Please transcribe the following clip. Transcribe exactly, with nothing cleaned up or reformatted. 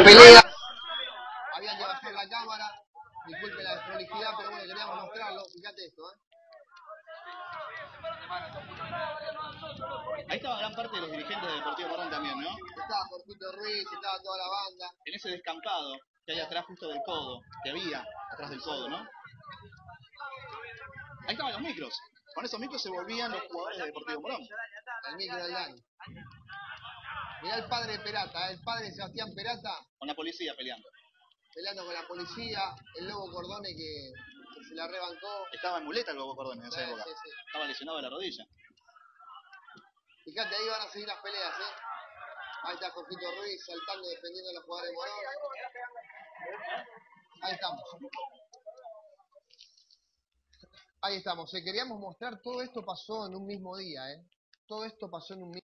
pelea. Había que bajar la cámara. Disculpe la desprolijidad, pero bueno, queríamos mostrarlo. Fíjate esto, ¿eh? Ahí estaba gran parte de los dirigentes del Deportivo Morón también, ¿no? Estaba Jorgito Ruiz, estaba toda la banda. En ese descampado que hay atrás justo del codo, que había atrás del codo, ¿no? Ahí estaban los micros. Con esos micros se volvían los jugadores del Deportivo Morón. El micro del Dani. Mirá el padre de Perata, ¿eh? El padre de Sebastián Perata. Con la policía peleando. Peleando con la policía. El Lobo Cordone que, que se la rebancó. Estaba en muleta el Lobo Cordone en esa sí, época. Sí, sí. Estaba lesionado de la rodilla. Fíjate, ahí van a seguir las peleas, ¿eh? Ahí está Jorgito Ruiz saltando, defendiendo a los jugadores de Morón. Ahí estamos. Ahí estamos. Eh, queríamos mostrar, todo esto pasó en un mismo día, ¿eh? Todo esto pasó en un mismo